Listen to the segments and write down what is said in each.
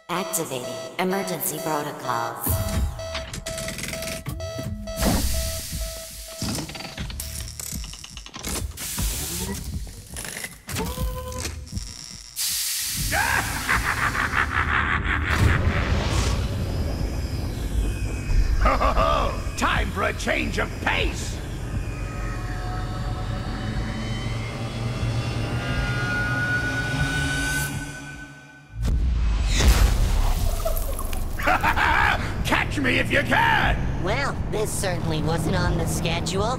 Activating emergency protocols. Ho ho ho! Time for a change of pace! Catch me if you can! Well, this certainly wasn't on the schedule.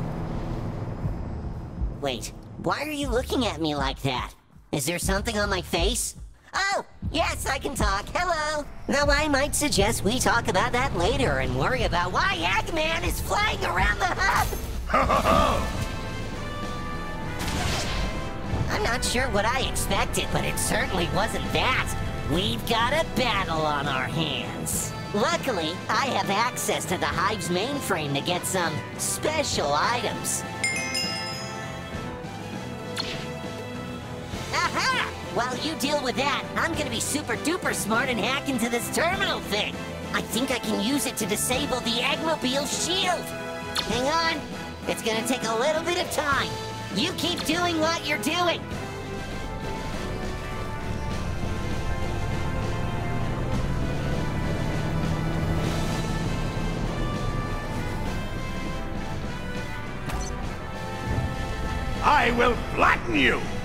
Wait, why are you looking at me like that? Is there something on my face? Oh, yes, I can talk. Hello. Though I might suggest we talk about that later and worry about why Eggman is flying around the hub. Ho ho ho! I'm not sure what I expected, but it certainly wasn't that. We've got a battle on our hands. Luckily, I have access to the Hive's mainframe to get some special items. Aha! While you deal with that, I'm gonna be super duper smart and hack into this terminal thing. I think I can use it to disable the Eggmobile shield. Hang on. It's gonna take a little bit of time. You keep doing what you're doing. I will flatten you!